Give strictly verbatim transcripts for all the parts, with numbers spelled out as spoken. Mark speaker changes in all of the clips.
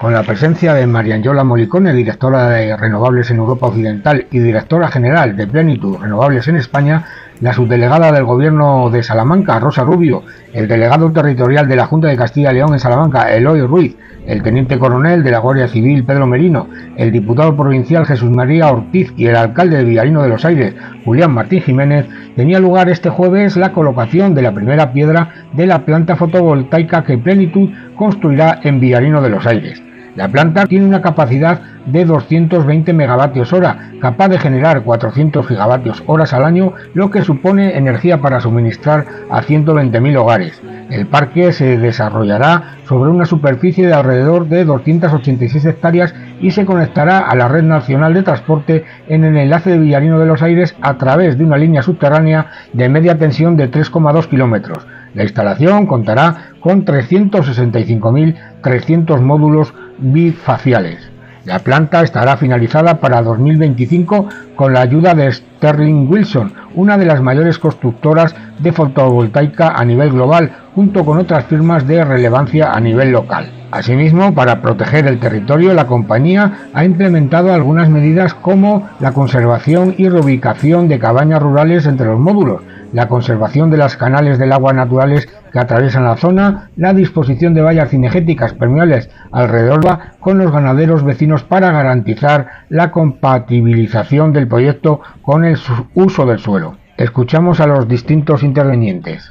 Speaker 1: con la presencia de Mariangiola Molicone, directora de Renovables en Europa Occidental y directora general de Plenitud Renovables en España, la subdelegada del Gobierno de Salamanca, Rosa Rubio, el delegado territorial de la Junta de Castilla y León en Salamanca, Eloy Ruiz, el teniente coronel de la Guardia Civil, Pedro Merino, el diputado provincial Jesús María Ortiz y el alcalde de Villarino de los Aires, Julián Martín Jiménez, tenía lugar este jueves la colocación de la primera piedra de la planta fotovoltaica que Plenitud construirá en Villarino de los Aires. La planta tiene una capacidad de doscientos veinte megavatios hora, capaz de generar cuatrocientos gigavatios horas al año, lo que supone energía para suministrar a ciento veinte mil hogares. El parque se desarrollará sobre una superficie de alrededor de doscientas ochenta y seis hectáreas y se conectará a la red nacional de transporte en el enlace de Villarino de los Aires a través de una línea subterránea de media tensión de tres coma dos kilómetros. La instalación contará con trescientos sesenta y cinco mil trescientos módulos bifaciales. La planta estará finalizada para dos mil veinticinco con la ayuda de Sterling Wilson, una de las mayores constructoras de fotovoltaica a nivel global, junto con otras firmas de relevancia a nivel local. Asimismo, para proteger el territorio, la compañía ha implementado algunas medidas como la conservación y reubicación de cabañas rurales entre los módulos, la conservación de los canales del agua naturales que atraviesan la zona, la disposición de vallas cinegéticas permeables alrededor con los ganaderos vecinos para garantizar la compatibilización del proyecto con el uso del suelo. Escuchamos a los distintos intervinientes.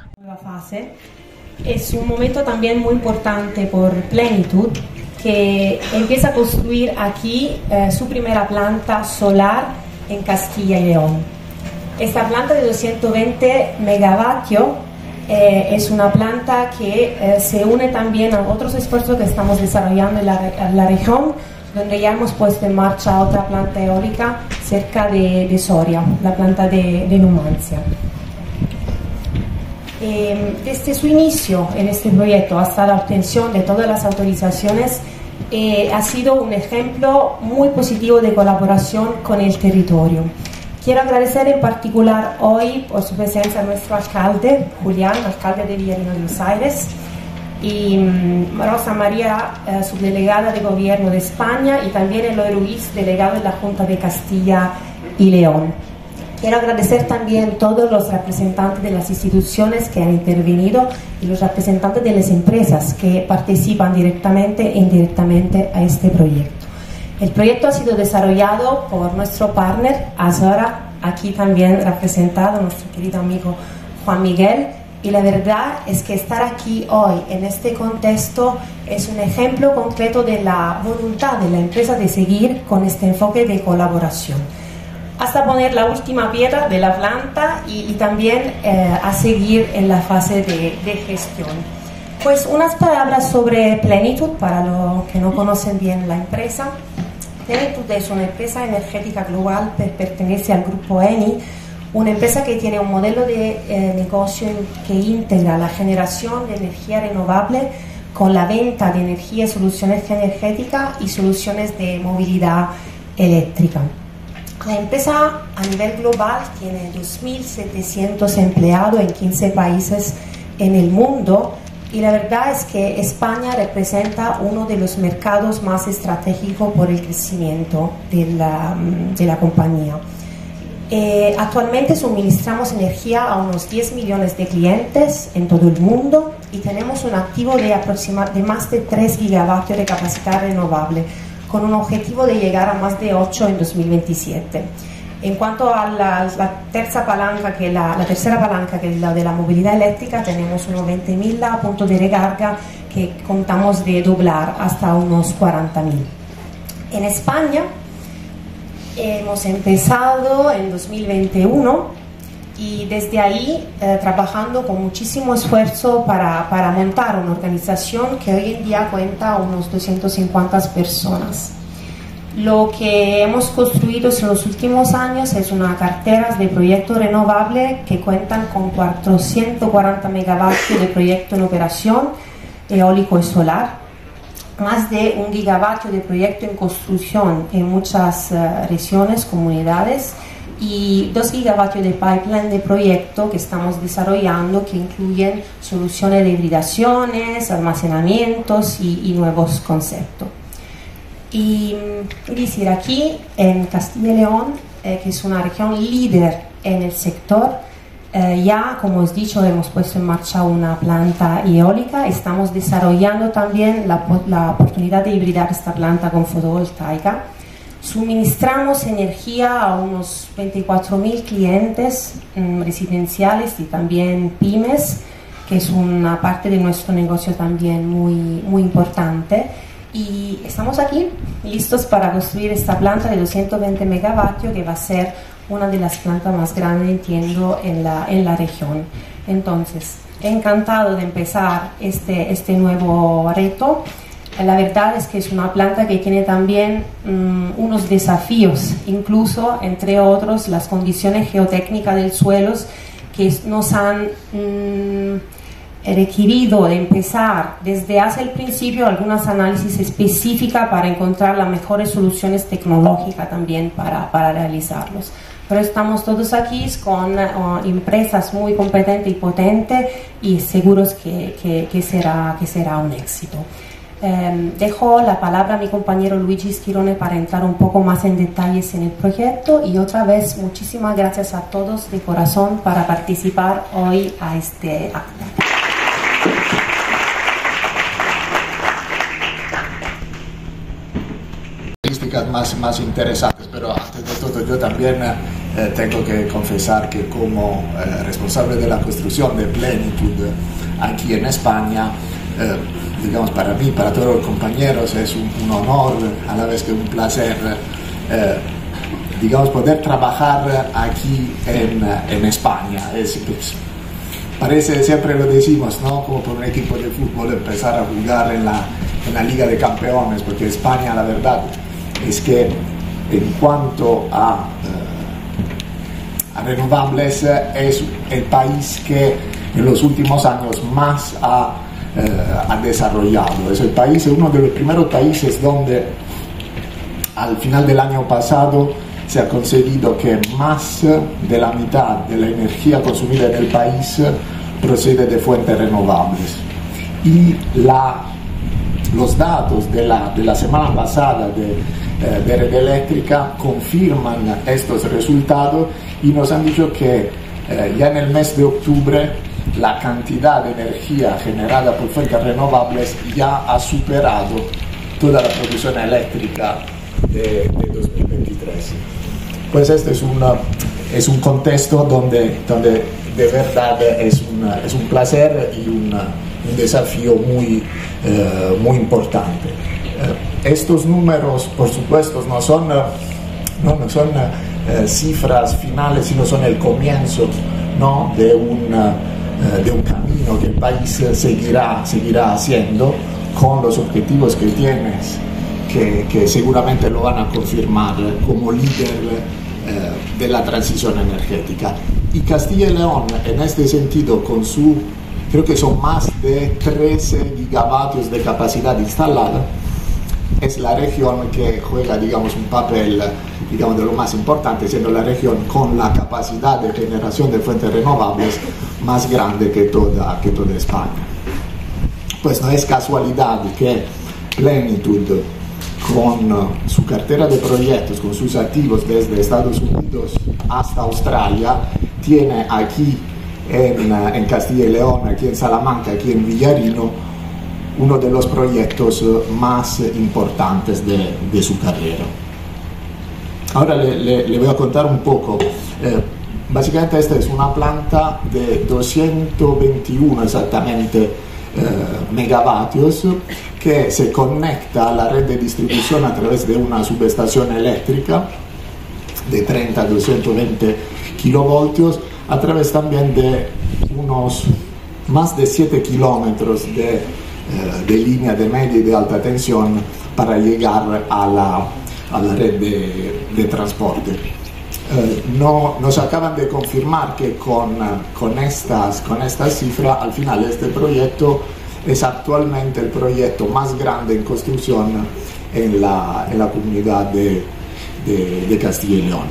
Speaker 2: Es un momento también muy importante por Plenitud, que empieza a construir aquí eh, su primera planta solar en Castilla y León. Esta planta de doscientos veinte megavatios eh, es una planta que eh, se une también a otros esfuerzos que estamos desarrollando en la, en la región, donde ya hemos puesto en marcha otra planta eólica cerca de, de Soria, la planta de, de Numancia. Eh, desde su inicio en este proyecto hasta la obtención de todas las autorizaciones eh, ha sido un ejemplo muy positivo de colaboración con el territorio. Quiero agradecer en particular hoy por su presencia a nuestro alcalde, Julián, alcalde de Villarino de los Aires, y um, Rosa María, eh, subdelegada de Gobierno de España, y también Eloy Ruiz, delegado de la Junta de Castilla y León. Quiero agradecer también a todos los representantes de las instituciones que han intervenido y los representantes de las empresas que participan directamente e indirectamente a este proyecto. El proyecto ha sido desarrollado por nuestro partner Azora, aquí también representado nuestro querido amigo Juan Miguel, y la verdad es que estar aquí hoy en este contexto es un ejemplo concreto de la voluntad de la empresa de seguir con este enfoque de colaboración, hasta poner la última piedra de la planta y, y también eh, a seguir en la fase de, de gestión. Pues unas palabras sobre Plenitud para los que no conocen bien la empresa. Plenitud es una empresa energética global, pertenece al grupo Eni, una empresa que tiene un modelo de eh, negocio que integra la generación de energía renovable con la venta de energía y soluciones energéticas y soluciones de movilidad eléctrica. La empresa a nivel global tiene dos mil setecientos empleados en quince países en el mundo, y la verdad es que España representa uno de los mercados más estratégicos por el crecimiento de la, de la compañía. Eh, actualmente suministramos energía a unos diez millones de clientes en todo el mundo y tenemos un activo de, aproximadamente de más de tres gigavatios de capacidad renovable, con un objetivo de llegar a más de ocho en dos mil veintisiete. En cuanto a la, la, tercera palanca, que la, la tercera palanca, que es la de la movilidad eléctrica, tenemos unos veinte mil puntos de recarga que contamos de doblar hasta unos cuarenta mil. En España hemos empezado en dos mil veintiuno y desde ahí eh, trabajando con muchísimo esfuerzo para, para montar una organización que hoy en día cuenta unos doscientas cincuenta personas. Lo que hemos construido en los últimos años es una cartera de proyectos renovables que cuentan con cuatrocientos cuarenta megavatios de proyecto en operación, eólico y solar, más de un gigavatio de proyecto en construcción en muchas uh, regiones, comunidades, y dos gigavatios de pipeline de proyecto que estamos desarrollando, que incluyen soluciones de hibridaciones, almacenamientos y, y nuevos conceptos. Y decir, aquí en Castilla y León, eh, que es una región líder en el sector, eh, ya como os he dicho hemos puesto en marcha una planta eólica, estamos desarrollando también la, la oportunidad de hibridar esta planta con fotovoltaica. Suministramos energía a unos veinticuatro mil clientes mmm, residenciales y también pymes, que es una parte de nuestro negocio también muy, muy importante. Y estamos aquí listos para construir esta planta de doscientos veinte megavatios que va a ser una de las plantas más grandes, entiendo, en la, en la región. Entonces, encantado de empezar este, este nuevo reto. La verdad es que es una planta que tiene también um, unos desafíos, incluso, entre otros, las condiciones geotécnicas del suelo que nos han um, requerido de empezar desde hace el principio algunas análisis específicas para encontrar las mejores soluciones tecnológicas también para, para realizarlos. Pero estamos todos aquí con uh, empresas muy competentes y potentes y seguros que, que, que, será, que será un éxito. Eh, dejo la palabra a mi compañero Luigi Schirone para entrar un poco más en detalles en el proyecto y otra vez muchísimas gracias a todos de corazón para participar hoy a este acto.
Speaker 3: Más, más interesantes, pero antes de todo yo también eh, tengo que confesar que como eh, responsable de la construcción de Plenitud aquí en España, eh, digamos para mí, para todos los compañeros es un, un honor, a la vez que un placer, eh, digamos poder trabajar aquí en, en España. Es, es, parece, siempre lo decimos, ¿no? Como por un equipo de fútbol empezar a jugar en la, en la Liga de Campeones, porque España, la verdad, es que en cuanto a, eh, a renovables es el país que en los últimos años más ha, eh, ha desarrollado. Es el país, uno de los primeros países donde al final del año pasado se ha conseguido que más de la mitad de la energía consumida en el país procede de fuentes renovables. Y la, los datos de la, de la semana pasada de de Red Eléctrica confirman estos resultados y nos han dicho que eh, ya en el mes de octubre la cantidad de energía generada por fuentes renovables ya ha superado toda la producción eléctrica de, de dos mil veintitrés. Pues este es, una, es un contexto donde, donde de verdad es, una, es un placer y una, un desafío muy, eh, muy importante. Estos números, por supuesto, no son, no, no son eh, cifras finales, sino son el comienzo, ¿no? de, un, eh, de un camino que el país seguirá, seguirá haciendo con los objetivos que tienes, que, que seguramente lo van a confirmar como líder eh, de la transición energética. Y Castilla y León, en este sentido, con su, creo que son más de trece gigavatios de capacidad instalada, es la región que juega, digamos, un papel, digamos, de lo más importante, siendo la región con la capacidad de generación de fuentes renovables más grande que toda, que toda España. Pues no es casualidad que Plenitud, con su cartera de proyectos, con sus activos desde Estados Unidos hasta Australia, tiene aquí en, en Castilla y León, aquí en Salamanca, aquí en Villarino, uno de los proyectos más importantes de, de su carrera. Ahora le, le, le voy a contar un poco. Eh, básicamente esta es una planta de doscientos veintiuno exactamente eh, megavatios que se conecta a la red de distribución a través de una subestación eléctrica de treinta a doscientos veinte kilovoltios, a través también de unos más de siete kilómetros de de línea de media y de alta tensión para llegar a la, a la red de, de transporte. Eh, no, nos acaban de confirmar que con, con, estas, con estas cifras, al final este proyecto es actualmente el proyecto más grande en construcción en la, en la comunidad de, de, de Castilla y León.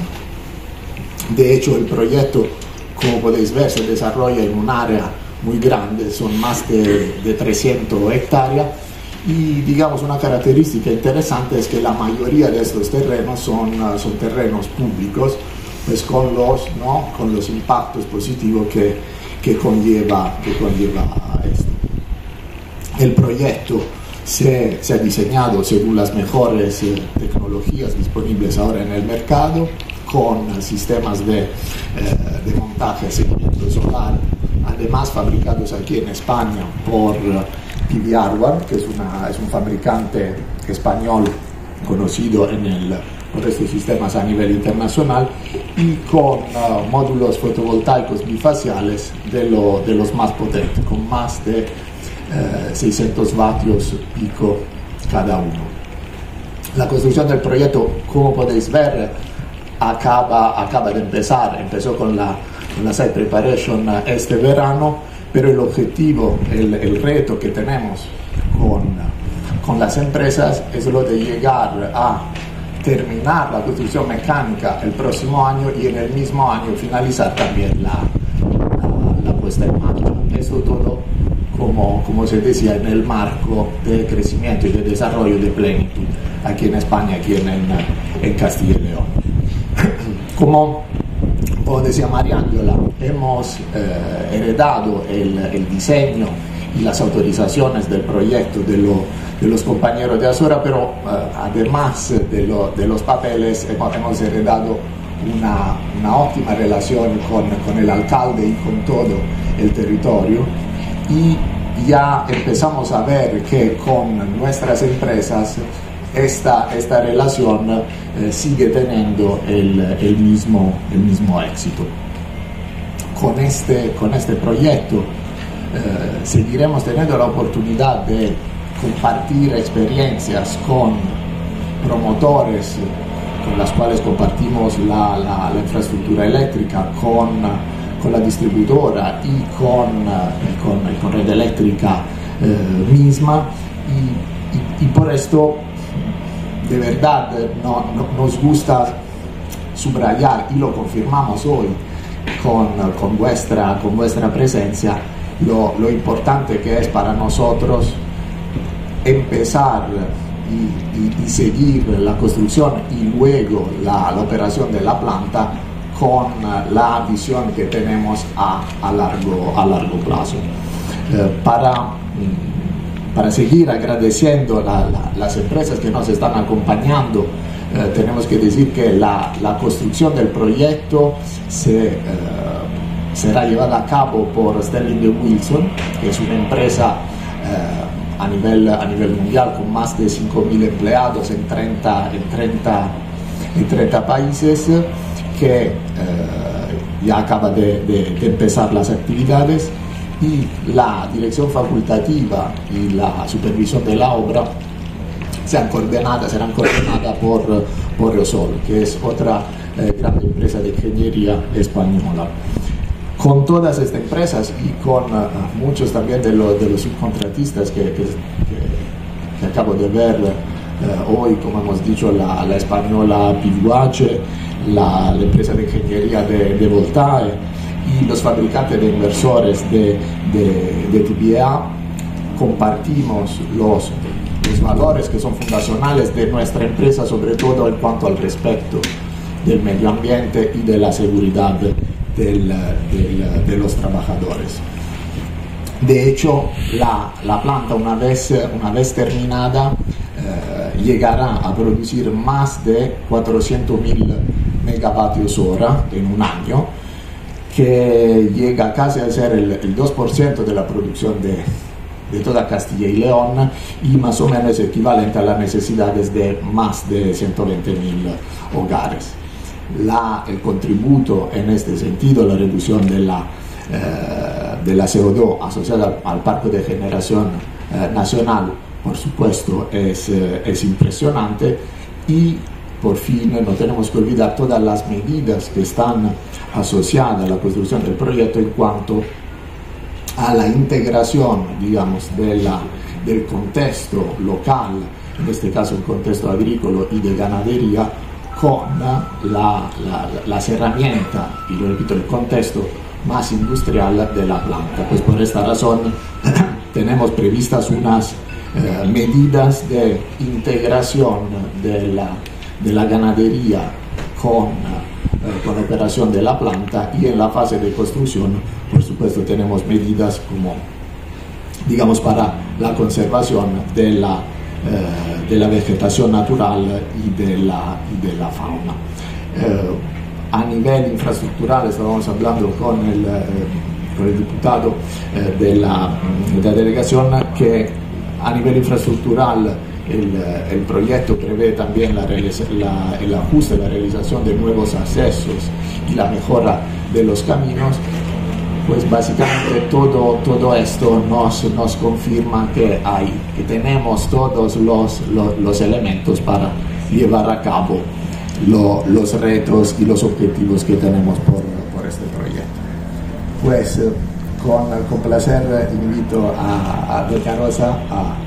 Speaker 3: De hecho, el proyecto, como podéis ver, se desarrolla en un área muy grande, son más de, de trescientas hectáreas, Y digamos una característica interesante es que la mayoría de estos terrenos son, son terrenos públicos, pues con los, ¿no? con los impactos positivos que, que, conlleva, que conlleva esto. El proyecto se, se ha diseñado según las mejores eh, tecnologías disponibles ahora en el mercado, con sistemas de, eh, de montaje y seguimiento solar, además fabricados aquí en España por P V Hardware, que es, una, es un fabricante español conocido en el, por estos sistemas a nivel internacional, y con uh, módulos fotovoltaicos bifaciales de, lo, de los más potentes, con más de uh, seiscientos vatios pico cada uno. La construcción del proyecto, como podéis ver, acaba, acaba de empezar, empezó con la, con la site preparation este verano, pero el objetivo, el, el reto que tenemos con, con las empresas es lo de llegar a terminar la construcción mecánica el próximo año y en el mismo año finalizar también la, la, la puesta en marcha. Esto todo, como, como se decía, en el marco de crecimiento y de desarrollo de Plenitud aquí en España, aquí en, en, en Castilla y León. Como Como decía Mariangela, hemos eh, heredado el, el diseño y las autorizaciones del proyecto de, lo, de los compañeros de Azora, pero eh, además de, lo, de los papeles hemos, hemos heredado una, una óptima relación con, con el alcalde y con todo el territorio, y ya empezamos a ver que con nuestras empresas Esta, esta relación eh, sigue teniendo el, el, mismo, el mismo éxito. Con este, con este proyecto eh, seguiremos teniendo la oportunidad de compartir experiencias con promotores con las cuales compartimos la, la, la infraestructura eléctrica, con, con la distribuidora y con, y con, y con Red Eléctrica eh, misma, y, y, y por esto de verdad no, no, nos gusta subrayar, y lo confirmamos hoy con, con, vuestra, con vuestra presencia, lo, lo importante que es para nosotros empezar y, y, y seguir la construcción y luego la, la operación de la planta con la visión que tenemos a, a, largo, a largo plazo. Eh, para Para seguir agradeciendo la, la, las empresas que nos están acompañando, eh, tenemos que decir que la, la construcción del proyecto se, eh, será llevada a cabo por Sterling and Wilson, que es una empresa eh, a, nivel, a nivel mundial con más de cinco mil empleados en treinta, en treinta, en treinta países, que eh, ya acaba de, de, de empezar las actividades. Y la dirección facultativa y la supervisión de la obra serán coordinadas, serán coordinadas por, por Resol, que es otra eh, gran empresa de ingeniería española. Con todas estas empresas y con uh, muchos también de, lo, de los subcontratistas que, que, que, que acabo de ver uh, hoy, como hemos dicho, la, la española P V H, la, la empresa de ingeniería de, de Voltae, y los fabricantes de inversores de, de, de T B A, compartimos los, los valores que son fundacionales de nuestra empresa, sobre todo en cuanto al respeto del medio ambiente y de la seguridad del, del, de los trabajadores. De hecho, la, la planta, una vez, una vez terminada, eh, llegará a producir más de cuatrocientos mil megavatios hora en un año, que llega casi a ser el, el dos por ciento de la producción de, de toda Castilla y León, y más o menos equivalente a las necesidades de más de ciento veinte mil hogares. La, el contributo en este sentido, la reducción de la, eh, de la C O dos asociada al, al parque de generación eh, nacional, por supuesto, es, eh, es impresionante. Y por fin no tenemos que olvidar todas las medidas que están asociada a la construcción del proyecto en cuanto a la integración, digamos, de la, del contexto local, en este caso el contexto agrícola y de ganadería, con la, la, las herramientas, y lo repito, el contexto más industrial de la planta. Pues por esta razón tenemos previstas unas eh, medidas de integración de la, de la ganadería con, eh, con la operación de la planta, y en la fase de construcción, por supuesto, tenemos medidas como, digamos, para la conservación de la, eh, de la vegetación natural y de la, y de la fauna. Eh, a nivel infraestructural, estábamos hablando con el, eh, con el diputado eh, de, la, de la delegación, que a nivel infraestructural el, el proyecto prevé también la, la, el ajuste, la realización de nuevos accesos y la mejora de los caminos. Pues básicamente todo, todo esto nos, nos confirma que hay, que tenemos todos los, los, los elementos para llevar a cabo lo, los retos y los objetivos que tenemos por, por este proyecto. Pues eh, con, con placer invito a, a doña Rosa a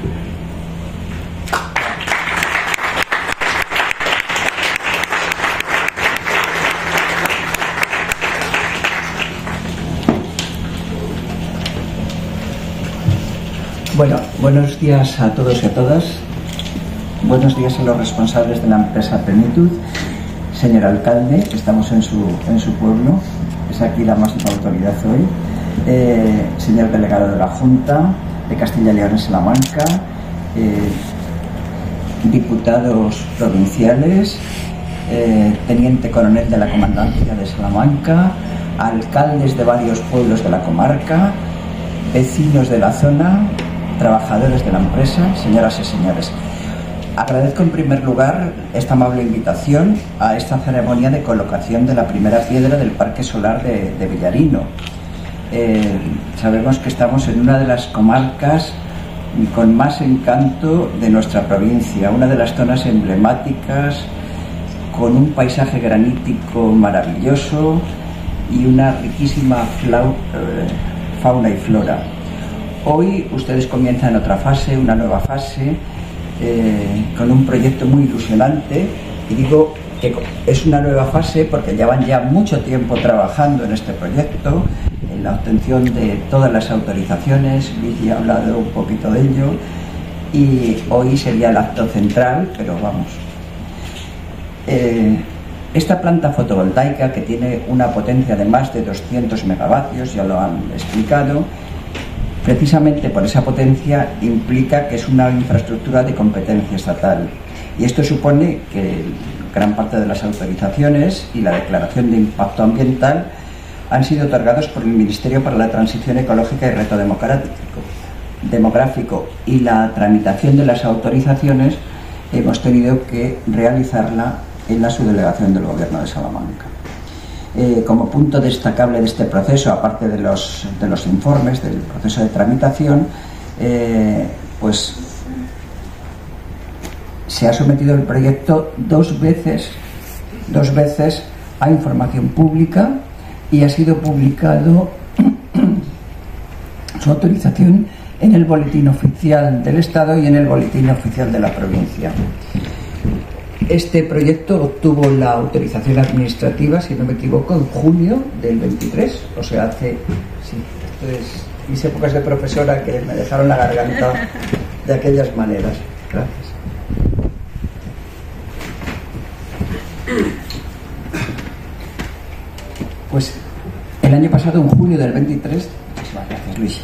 Speaker 4: Bueno, buenos días a todos y a todas. Buenos días a los responsables de la empresa Plenitud. Señor alcalde, estamos en su, en su pueblo, es aquí la máxima autoridad hoy. Eh, señor delegado de la Junta de Castilla y León en Salamanca, eh, diputados provinciales, eh, teniente coronel de la Comandancia de Salamanca, alcaldes de varios pueblos de la comarca, vecinos de la zona, trabajadores de la empresa, señoras y señores. Agradezco en primer lugar esta amable invitación a esta ceremonia de colocación de la primera piedra del Parque Solar de, de Villarino. Eh, sabemos que estamos en una de las comarcas con más encanto de nuestra provincia, una de las zonas emblemáticas, con un paisaje granítico maravilloso y una riquísima flau, eh, fauna y flora. Hoy ustedes comienzan otra fase, una nueva fase, eh, con un proyecto muy ilusionante, y digo que es una nueva fase porque llevan ya mucho tiempo trabajando en este proyecto, en la obtención de todas las autorizaciones. Luigi ha hablado un poquito de ello, y hoy sería el acto central, pero vamos. Eh, esta planta fotovoltaica, que tiene una potencia de más de doscientos megavatios, ya lo han explicado, precisamente por esa potencia implica que es una infraestructura de competencia estatal, y esto supone que gran parte de las autorizaciones y la declaración de impacto ambiental han sido otorgados por el Ministerio para la Transición Ecológica y Reto Demográfico, y la tramitación de las autorizaciones hemos tenido que realizarla en la subdelegación del Gobierno de Salamanca. Eh, como punto destacable de este proceso, aparte de los, de los informes del proceso de tramitación, eh, pues se ha sometido el proyecto dos veces, dos veces a información pública, y ha sido publicado su autorización en el Boletín Oficial del Estado y en el Boletín Oficial de la provincia. Este proyecto obtuvo la autorización administrativa, si no me equivoco, en junio del veintitrés, o sea, hace, sí, esto es mis épocas de profesora que me dejaron la garganta de aquellas maneras. Gracias. Pues el año pasado, en junio del veintitrés, muchísimas gracias, Luis,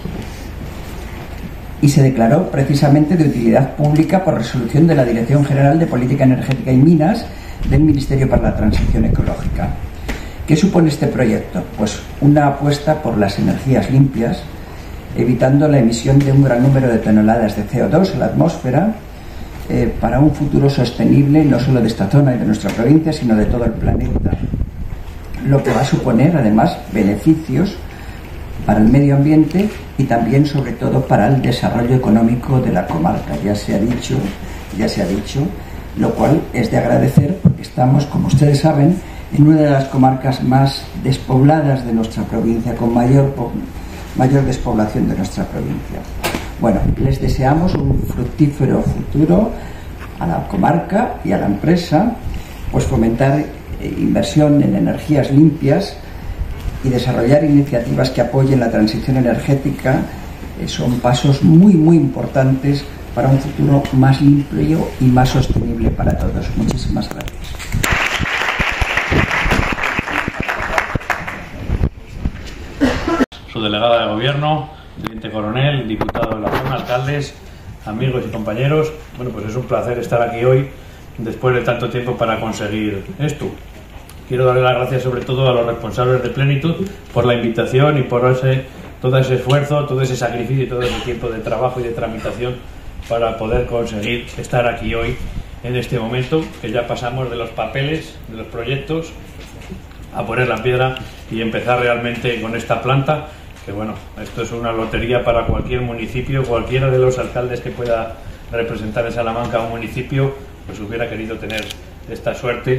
Speaker 4: y se declaró precisamente de utilidad pública por resolución de la Dirección General de Política Energética y Minas del Ministerio para la Transición Ecológica. ¿Qué supone este proyecto? Pues una apuesta por las energías limpias, evitando la emisión de un gran número de toneladas de C O dos a la atmósfera, eh, para un futuro sostenible no solo de esta zona y de nuestra provincia, sino de todo el planeta. Lo que va a suponer, además, beneficios para el medio ambiente y también, sobre todo, para el desarrollo económico de la comarca. Ya se ha dicho, ya se ha dicho, lo cual es de agradecer, porque estamos, como ustedes saben, en una de las comarcas más despobladas de nuestra provincia, con mayor, mayor despoblación de nuestra provincia. Bueno, les deseamos un fructífero futuro a la comarca y a la empresa, pues fomentar inversión en energías limpias y desarrollar iniciativas que apoyen la transición energética eh, son pasos muy, muy importantes para un futuro más limpio y más sostenible para todos. Muchísimas gracias.
Speaker 5: Su delegada de gobierno, teniente coronel, diputado de la zona, alcaldes, amigos y compañeros. Bueno, pues es un placer estar aquí hoy después de tanto tiempo para conseguir esto. Quiero darle las gracias sobre todo a los responsables de Plenitud por la invitación y por ese, todo ese esfuerzo, todo ese sacrificio y todo ese tiempo de trabajo y de tramitación para poder conseguir estar aquí hoy en este momento, que ya pasamos de los papeles, de los proyectos, a poner la piedra y empezar realmente con esta planta, que bueno, esto es una lotería para cualquier municipio, cualquiera de los alcaldes que pueda representar en Salamanca un municipio, pues hubiera querido tener esta suerte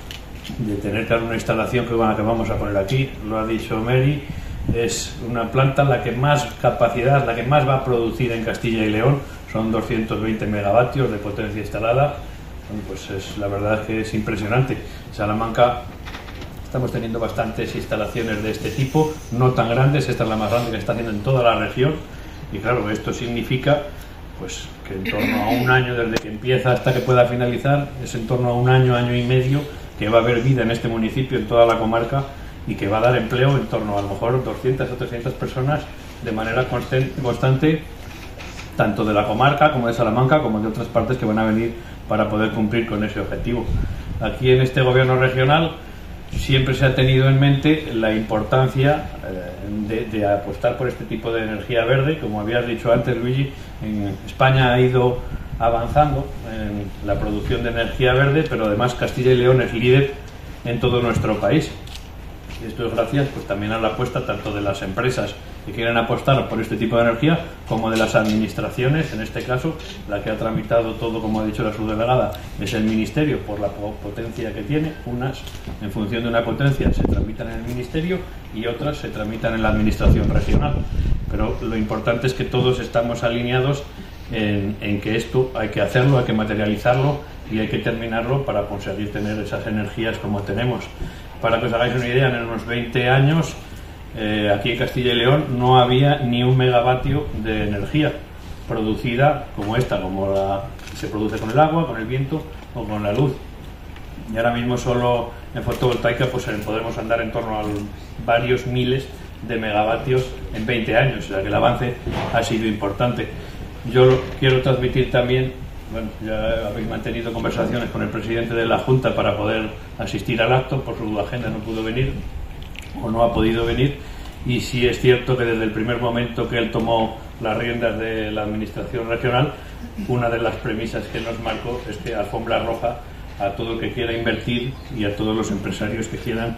Speaker 5: de tener que una instalación que, bueno, que vamos a poner aquí. Lo ha dicho Mary, es una planta la que más capacidad, la que más va a producir en Castilla y León, son doscientos veinte megavatios de potencia instalada. Bueno, pues es, la verdad es que es impresionante. Salamanca estamos teniendo bastantes instalaciones de este tipo, no tan grandes, esta es la más grande que está haciendo en toda la región, y claro, esto significa pues que en torno a un año desde que empieza hasta que pueda finalizar, es en torno a un año, año y medio que va a haber vida en este municipio, en toda la comarca, y que va a dar empleo en torno a, a lo mejor doscientas o trescientas personas de manera constante, tanto de la comarca como de Salamanca como de otras partes que van a venir para poder cumplir con ese objetivo. Aquí en este gobierno regional siempre se ha tenido en mente la importancia eh, de, de apostar por este tipo de energía verde. Como habías dicho antes, Luigi, en España ha ido avanzando en la producción de energía verde, pero además Castilla y León es líder en todo nuestro país. Y esto es gracias pues también a la apuesta tanto de las empresas que quieren apostar por este tipo de energía, como de las administraciones. En este caso, la que ha tramitado todo, como ha dicho la subdelegada, es el Ministerio, por la potencia que tiene. Unas, en función de una potencia, se tramitan en el Ministerio y otras se tramitan en la Administración regional. Pero lo importante es que todos estamos alineados en, en que esto hay que hacerlo, hay que materializarlo y hay que terminarlo para conseguir tener esas energías como tenemos. Para que os hagáis una idea, en unos veinte años, Eh, aquí en Castilla y León no había ni un megavatio de energía producida como esta, como la que se produce con el agua, con el viento o con la luz. Y ahora mismo solo en fotovoltaica pues podemos andar en torno a varios miles de megavatios en veinte años, o sea que el avance ha sido importante. Yo quiero transmitir también, bueno, ya habéis mantenido conversaciones con el presidente de la Junta para poder asistir al acto, por su agenda no pudo venir o no ha podido venir, y sí es cierto que desde el primer momento que él tomó las riendas de la administración regional, una de las premisas que nos marcó es que alfombra roja a todo el que quiera invertir y a todos los empresarios que quieran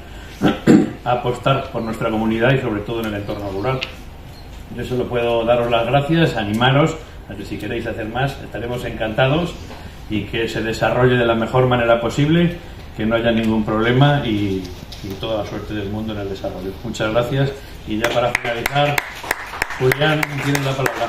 Speaker 5: apostar por nuestra comunidad y sobre todo en el entorno rural. Yo solo puedo daros las gracias, animaros a que si queréis hacer más estaremos encantados y que se desarrolle de la mejor manera posible, que no haya ningún problema y y toda la suerte del mundo en el desarrollo. Muchas gracias, y ya para finalizar, Julián, tienes la palabra.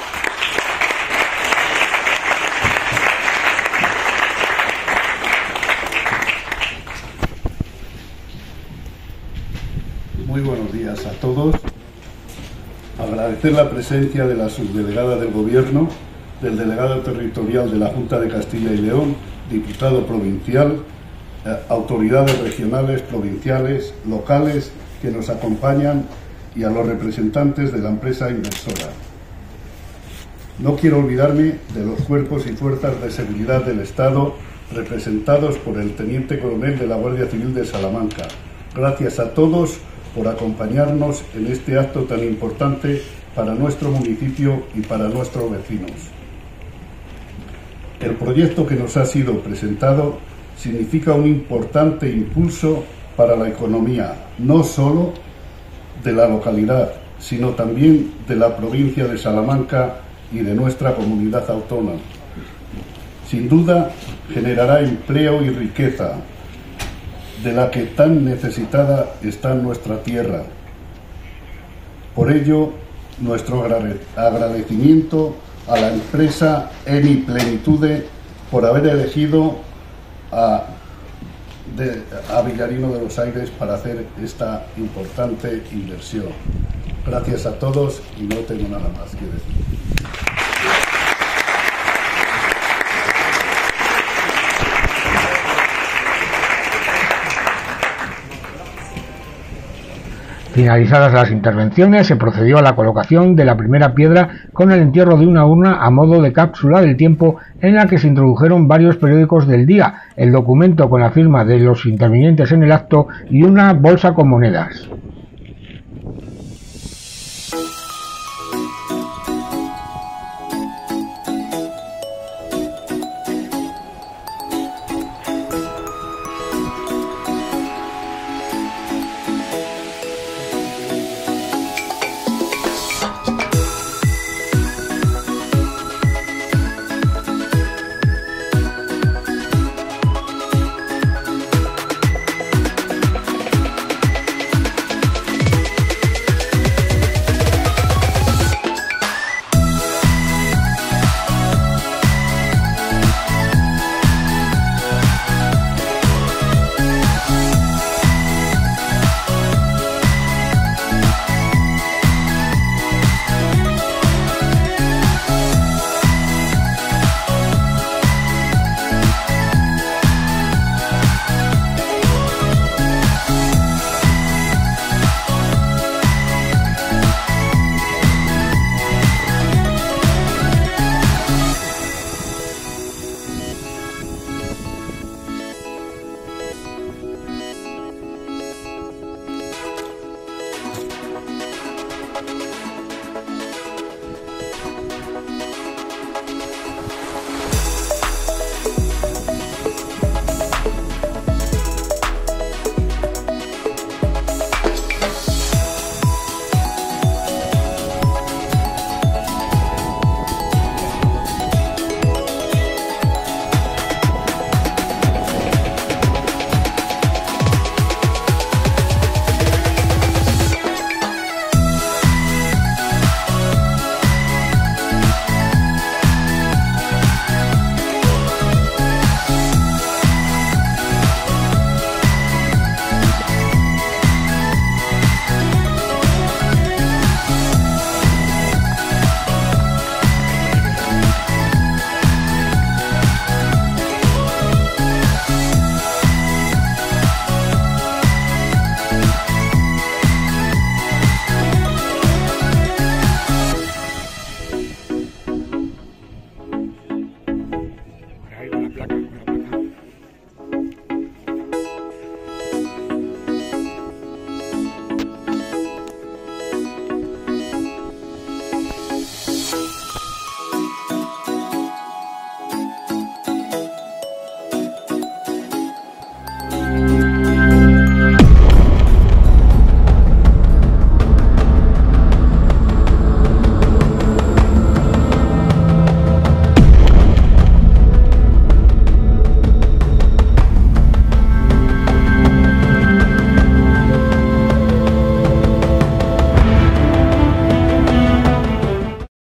Speaker 6: Muy buenos días a todos. Agradecer la presencia de la subdelegada del Gobierno, del delegado territorial de la Junta de Castilla y León, diputado provincial, autoridades regionales, provinciales, locales que nos acompañan y a los representantes de la empresa inversora. No quiero olvidarme de los cuerpos y fuerzas de seguridad del Estado representados por el teniente coronel de la Guardia Civil de Salamanca. Gracias a todos por acompañarnos en este acto tan importante para nuestro municipio y para nuestros vecinos. El proyecto que nos ha sido presentado significa un importante impulso para la economía, no solo de la localidad, sino también de la provincia de Salamanca y de nuestra comunidad autónoma. Sin duda, generará empleo y riqueza, de la que tan necesitada está nuestra tierra. Por ello, nuestro agradecimiento a la empresa Eni Plenitude por haber elegido A, de, a Villarino de los Aires para hacer esta importante inversión. Gracias a todos y no tengo nada más que decir.
Speaker 1: Finalizadas las intervenciones, se procedió a la colocación de la primera piedra con el entierro de una urna a modo de cápsula del tiempo en la que se introdujeron varios periódicos del día, el documento con la firma de los intervinientes en el acto y una bolsa con monedas.